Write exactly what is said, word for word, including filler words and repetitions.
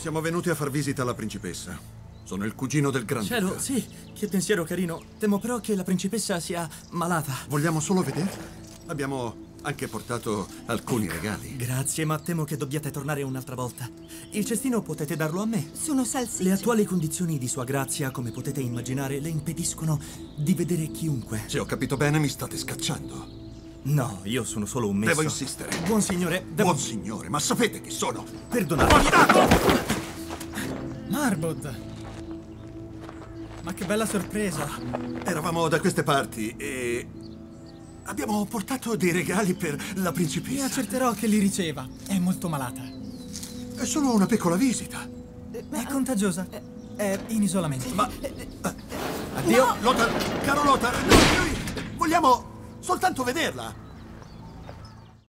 Siamo venuti a far visita alla principessa. Sono il cugino del Granduca. Cielo, sì, che pensiero carino. Temo però che la principessa sia malata. Vogliamo solo vederla? Abbiamo anche portato alcuni regali. Grazie, ma temo che dobbiate tornare un'altra volta. Il cestino potete darlo a me. Sono salsicce. Le attuali condizioni di sua grazia, come potete immaginare, le impediscono di vedere chiunque. Se ho capito bene, mi state scacciando. No, io sono solo un messo. Devo insistere. Buon signore, devo... Buon signore, ma sapete chi sono? Perdonatemi. Marbod! Ma che bella sorpresa! Eravamo da queste parti e... abbiamo portato dei regali per la Mi principessa. accerterò che li riceva. È molto malata. È solo una piccola visita. È contagiosa. È in isolamento. Ma... Addio. Lothar, caro Lothar, noi, noi vogliamo soltanto vederla.